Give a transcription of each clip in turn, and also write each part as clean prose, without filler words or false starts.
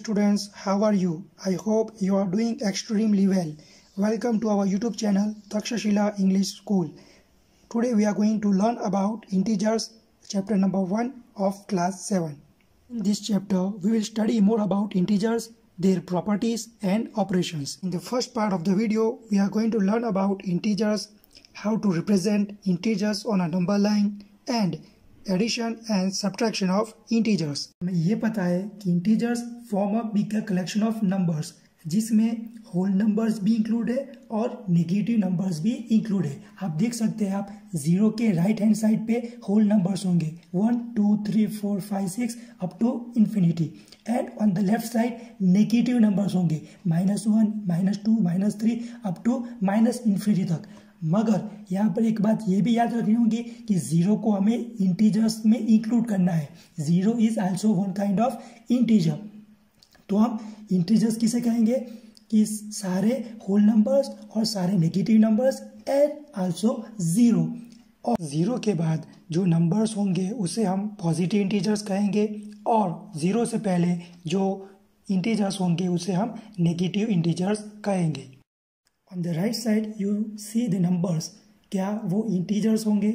students, how are you? I hope you are doing extremely well. Welcome to our YouTube channel Takshashila English School. Today we are going to learn about integers, chapter number 1 of class 7. In this chapter we will study more about integers, their properties and operations. In the first part of the video we are going to learn about integers, how to represent integers on a number line and addition and subtraction of integers. हमें ये पता है कि integers form a bigger collection of numbers, जिसमें whole numbers भी include है और negative numbers भी इंक्लूड है। आप देख सकते हैं, आप जीरो के राइट हैंड साइड पे होल नंबर्स होंगे 1 2 3 4 5 6 up to infinity, and on the left side negative numbers होंगे -1 -2 -3 अप टू -इन्फिनिटी तक। मगर यहाँ पर एक बात ये भी याद रखनी होगी कि जीरो को हमें इंटीजर्स में इंक्लूड करना है। Zero is also one kind of integer. तो हम इंटीजर्स किसे कहेंगे कि सारे होल नंबर्स और सारे negative numbers and also zero. और जीरो के बाद जो नंबर्स होंगे उसे हम पॉजिटिव इंटीजर्स कहेंगे, और जीरो से पहले जो इंटीजर्स होंगे उसे हम नेगेटिव इंटीजर्स कहेंगे। On the right side you see the numbers. क्या वो integers होंगे?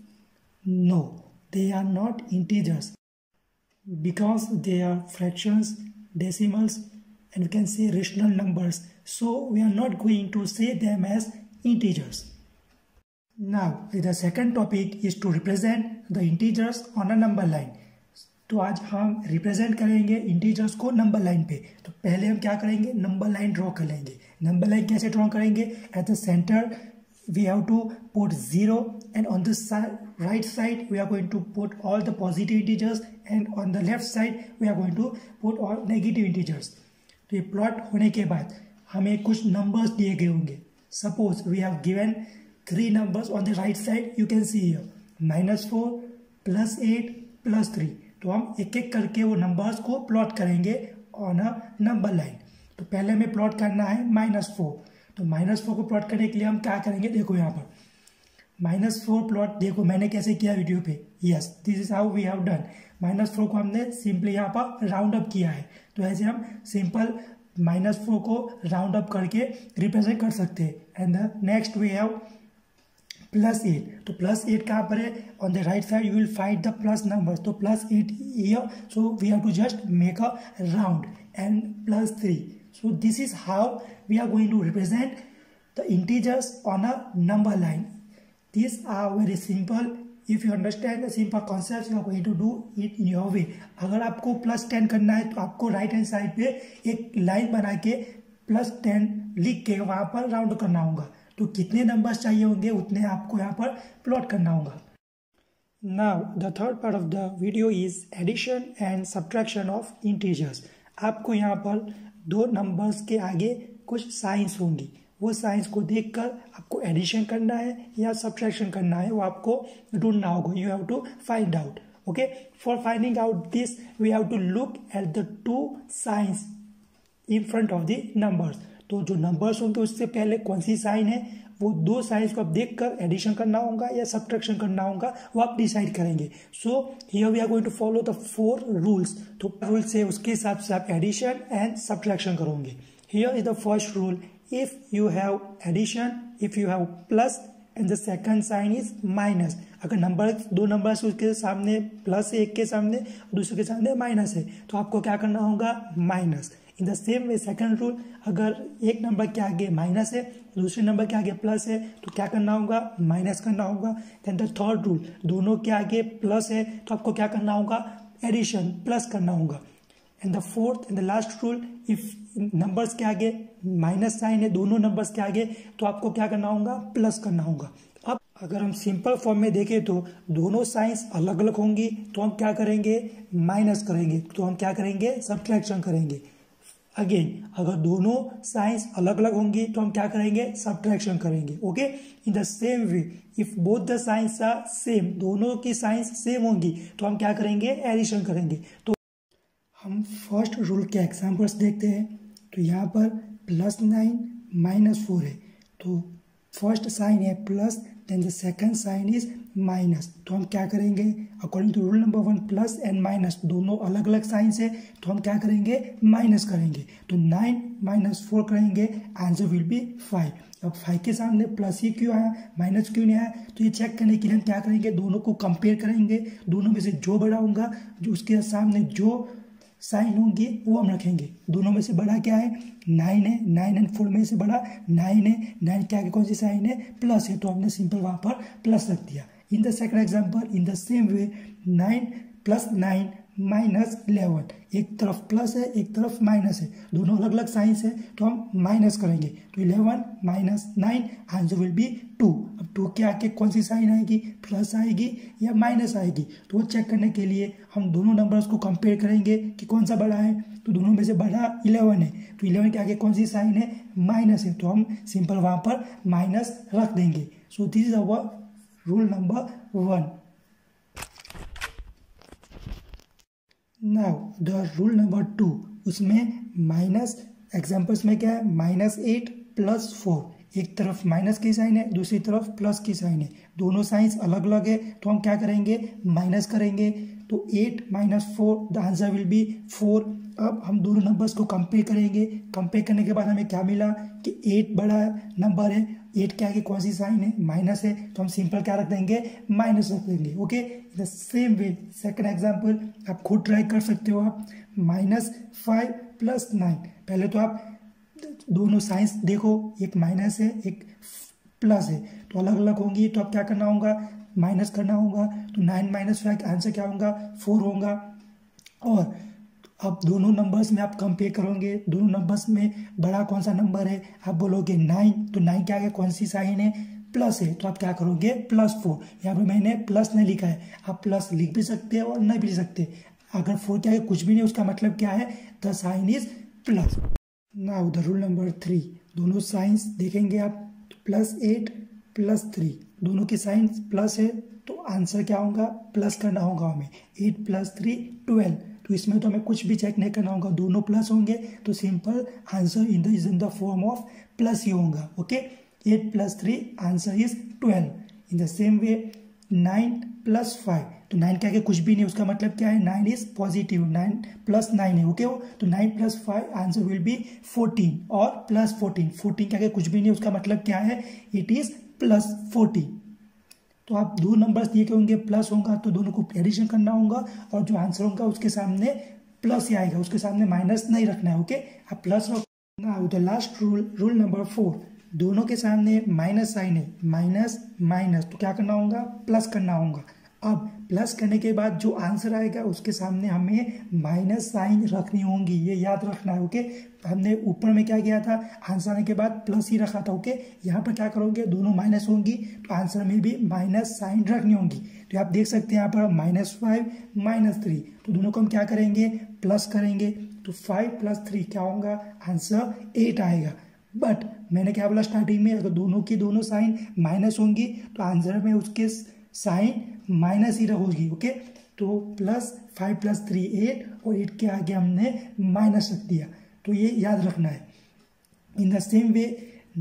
No, they are not integers because they are fractions, decimals, and we can say rational numbers. So we are not going to say them as integers. Now the second topic is to represent the integers on a number line. तो आज हम represent करेंगे integers को number line पे। तो पहले हम क्या करेंगे, नंबर लाइन ड्रॉ कर लेंगे। नंबर लाइन कैसे ड्रॉ करेंगे? At the centre we have to put 0 and on the right side we are going to put all the positive integers and on the left side we are going to put all negative integers. तो ये plot होने के बाद हमें कुछ numbers दिए गए होंगे। Suppose we have given 3 numbers on the right side, you can see here -4 +8 +3। तो हम एक एक करके वो नंबर्स को प्लॉट करेंगे ऑन अ नंबर लाइन। तो पहले हमें प्लॉट करना है -4। तो -4 को प्लॉट करने के लिए हम क्या करेंगे, देखो यहाँ पर -4 प्लॉट, देखो मैंने कैसे किया वीडियो पे। Yes, this is how we have done. -4 को हमने सिंपली यहाँ पर राउंड अप किया है। तो ऐसे हम सिंपल -4 को राउंड अप करके रिप्रेजेंट कर सकते हैं। And the next we have +8। तो +8 कहाँ पर है? On the right side you will find the plus number. तो +8 here, so we have to just make a round, and +3। So this is how we are going to represent the integers on a number line. This are very simple. If you understand the simple concept you are going to do it in your way. अगर आपको +10 करना है तो आपको right hand side पे एक line बना के +10 लिख के वहां पर राउंड करना होगा। तो कितने नंबर्स चाहिए होंगे उतने आपको यहाँ पर प्लॉट करना होगा। Now the third part of the video is addition and subtraction of integers. आपको यहाँ पर दो नंबर्स के आगे कुछ साइंस होंगी, वो साइंस को देखकर आपको एडिशन करना है या सब्ट्रैक्शन करना है, वो आपको ढूंढना होगा। You have to find out. Okay, for finding out this we have to look at the 2 signs in front of the numbers. तो जो नंबर्स होंगे उससे पहले कौन सी साइन है, वो 2 साइंस को आप देखकर एडिशन करना होगा या सब्ट्रैक्शन करना होगा, वो आप डिसाइड करेंगे। So here we are going to follow the 4 rules. तो रूल्स है उसके हिसाब से आप एडिशन एंड सब्ट्रैक्शन करोगे। Here is the first rule, if you have addition, if you have plus and the second sign is minus. अगर number 2 number उसके सामने प्लस है, एक के सामने दूसरे के सामने माइनस है, तो आपको क्या करना होगा, minus. In the same way second rule, अगर एक नंबर के आगे माइनस है दूसरे नंबर के आगे प्लस है तो क्या करना होगा, माइनस करना होगा। देन द थर्ड रूल, दोनों के आगे प्लस है तो आपको क्या करना होगा, एडिशन, प्लस करना होगा। And the fourth and the last rule, if numbers के आगे माइनस साइन है दोनों नंबर्स के आगे तो आपको क्या करना होगा, प्लस करना होगा। अब अगर हम सिंपल फॉर्म में देखें तो दोनों साइंस अलग अलग होंगी, तो हम क्या करेंगे, माइनस करेंगे। तो हम क्या करेंगे, सब्ट्रैक्शन करेंगे। अगेन अगर दोनों साइंस अलग अलग होंगी तो हम क्या करेंगे, सब्ट्रैक्शन करेंगे। Okay, in the same way if both the signs are same, दोनों की साइंस सेम होंगी तो हम क्या करेंगे, एडिशन करेंगे। तो हम फर्स्ट रूल के एग्जांपल्स देखते हैं। तो यहाँ पर +9 -4 है, तो फर्स्ट साइन है plus, then the second sign is minus. तो हम क्या करेंगे, according to rule number 1 plus and minus दोनों अलग अलग साइंस है, तो हम क्या करेंगे, माइनस करेंगे। तो 9 - 4 करेंगे, आंसर विल बी 5। अब 5 के सामने प्लस ही क्यों आया, माइनस क्यों नहीं आया, तो ये चेक करने के लिए हम क्या करेंगे, दोनों को कंपेयर करेंगे। दोनों में से जो बड़ा होगा, जो उसके सामने जो साइन होंगी वो हम रखेंगे। दोनों में से बड़ा क्या है, 9 है, 9 एंड 4 में से बड़ा 9 है, 9 के आगे कौन सी साइन है, प्लस है, तो हमने सिंपल वहाँ पर प्लस रख दिया। In the second example, in the same way 9 + 9 - 11, एक तरफ प्लस है एक तरफ माइनस है, दोनों अलग अलग साइंस है, तो हम माइनस करेंगे। तो 11 - 9 आंसर विल बी 2। अब 2 के आगे कौन सी साइन आएगी, प्लस आएगी या माइनस आएगी, तो वो चेक करने के लिए हम दोनों नंबर्स को कंपेयर करेंगे कि कौन सा बड़ा है। तो दोनों में से बड़ा 11 है, तो 11 के आगे कौन सी साइन है, माइनस है, तो हम सिंपल वहाँ पर माइनस रख देंगे। So this is our rule number 1। Now the rule number 2, उसमें माइनस एग्जाम्पल्स में क्या है, -8 + 4, एक तरफ माइनस की साइन है दूसरी तरफ प्लस की साइन है, दोनों साइंस अलग अलग है, तो हम क्या करेंगे, माइनस करेंगे। तो 8 - 4 द आंसर विल बी 4। अब हम दोनों नंबर्स को कंपेयर करेंगे। कंपेयर करने के बाद हमें क्या मिला कि 8 बड़ा नंबर है, 8 के आगे कौन सी साइन है, माइनस है, तो हम सिंपल क्या रख देंगे, माइनस रख देंगे। Okay, the same way second example आप खुद ट्राई कर सकते हो। आप -5 + 9, पहले तो आप दोनों साइंस देखो, एक माइनस है एक प्लस है, तो अलग अलग होंगी, तो अब क्या करना होगा, माइनस करना होगा। तो 9 - 5 आंसर क्या होगा, 4 होगा। और अब दोनों नंबर्स में आप कंपेयर करोगे, दोनों नंबर्स में बड़ा कौन सा नंबर है, आप बोलोगे 9, तो 9 के आगे कौन सी साइन है, प्लस है, तो आप क्या करोगे, +4। यहाँ पे मैंने प्लस नहीं लिखा है, आप प्लस लिख भी सकते हैं और नहीं भी लिख सकते। अगर 4 के आगे कुछ भी नहीं, उसका मतलब क्या है, the sign is plus. Now the rule number 3, दोनों साइंस देखेंगे आप, +8 + 3, दोनों की साइंस प्लस है, तो आंसर क्या होगा, प्लस करना होगा हमें। 8 + 3 12, तो इसमें तो हमें कुछ भी चेक नहीं करना होगा, दोनों प्लस होंगे, तो simple answer is in the form of plus ही होगा। Okay, 8 + 3 answer is 12। In the same way 9 + 5, तो 9 के आगे कुछ भी नहीं, उसका मतलब क्या है, 9 इज पॉजिटिव, 9 + 9 है। ओके, तो 9 + 5 आंसर विल बी 14 और +14। 14 के आगे कुछ भी नहीं, उसका मतलब क्या है, इट इज +14। तो आप दो नंबर्स दिए के होंगे, प्लस होगा तो दोनों को एडिशन करना होगा, और जो आंसर होगा उसके सामने प्लस ही आएगा, उसके सामने माइनस नहीं रखना है। ओके, आप प्लस रखो। Now the last rule number 4, दोनों के सामने माइनस साइन है, माइनस माइनस, तो क्या करना होगा, प्लस करना होगा। अब प्लस करने के बाद जो आंसर आएगा उसके सामने हमें माइनस साइन रखनी होंगी, ये याद रखना है। ओके, हमने ऊपर में क्या किया था, आंसर आने के बाद प्लस ही रखा था। ओके, यहाँ पर क्या करोगे, दोनों माइनस होंगी, तो आंसर में भी माइनस साइन रखनी होंगी। तो आप देख सकते हैं यहाँ पर -5 - 3, तो दोनों को हम क्या करेंगे, प्लस करेंगे। तो 5 + 3 क्या होगा, आंसर 8 आएगा। बट मैंने क्या बोला स्टार्टिंग में, अगर दोनों की दोनों साइन माइनस होंगी तो आंसर में उसके साइन माइनस ही रहोगी। ओके, तो +5 + 3 8, और 8 के आगे हमने माइनस रख दिया, तो ये याद रखना है। इन द सेम वे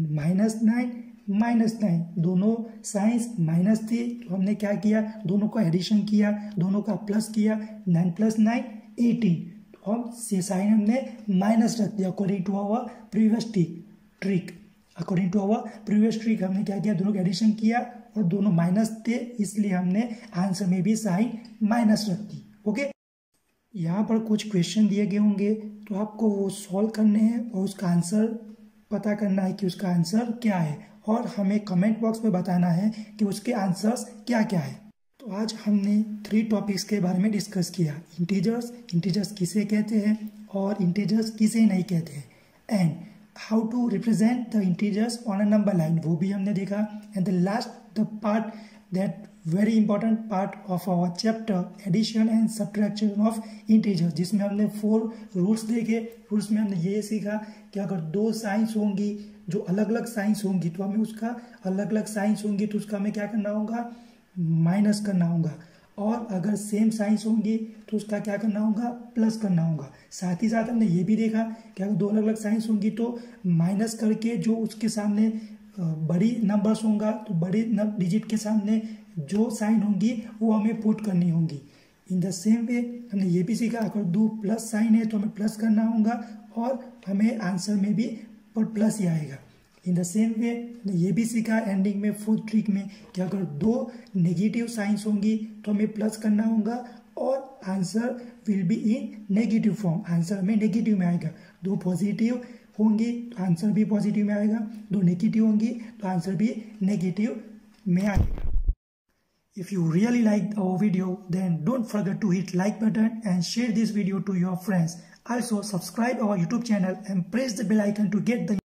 -9 - 9, दोनों साइंस माइनस थी, तो हमने क्या किया, दोनों का एडिशन किया, दोनों का प्लस किया, 9 + 9 18, तो हम साइन हमने माइनस रख दिया। According to our previous trick हमने क्या किया, दोनों का एडिशन किया और दोनों माइनस थे, इसलिए हमने आंसर में भी साइन माइनस रख दी। ओके, यहाँ पर कुछ क्वेश्चन दिए गए होंगे, तो आपको वो सॉल्व करने हैं और उसका आंसर पता करना है कि उसका आंसर क्या है, और हमें कमेंट बॉक्स में बताना है कि उसके आंसर्स क्या क्या है। तो आज हमने 3 टॉपिक्स के बारे में डिस्कस किया, इंटीजर्स किसे कहते हैं और इंटीजर्स किसे नहीं कहते हैं, and how to represent the integers on a number line, वो भी हमने देखा। And the last the part that very important part of our chapter, addition and subtraction of integers, जिसमें हमने 4 रूल्स देखे। रूल्स में हमने ये सीखा कि अगर 2 साइंस होंगी जो अलग अलग साइंस होंगी, तो हमें उसका अलग अलग साइंस होंगी तो उसका हमें क्या करना होगा, माइनस करना होगा, और अगर सेम साइंस होंगी तो उसका क्या करना होगा, प्लस करना होगा। साथ ही साथ हमने ये भी देखा कि अगर 2 अलग अलग साइंस होंगी तो माइनस करके जो उसके सामने बड़ी नंबर्स होगा तो बड़े डिजिट के सामने जो साइन होंगी वो हमें पुट करनी होंगी। इन द सेम वे हमने ये भी सीखा, अगर 2 प्लस साइन है तो हमें प्लस करना होगा और हमें आंसर में भी प्लस ही आएगा। इन द सेम वे हमने ये भी सीखा एंडिंग में, फोर्थ ट्रिक में, कि अगर 2 नेगेटिव साइंस होंगी तो हमें प्लस करना होगा और answer will be in negative form, answer हमें नेगेटिव में आएगा। 2 पॉजिटिव होंगी तो आंसर भी पॉजिटिव में आएगा, 2 नेगेटिव होंगी तो आंसर भी नेगेटिव में आएगा। If you really liked our video, then don't forget to hit like button and share this video to your friends. Also subscribe our YouTube channel and press the bell icon to get the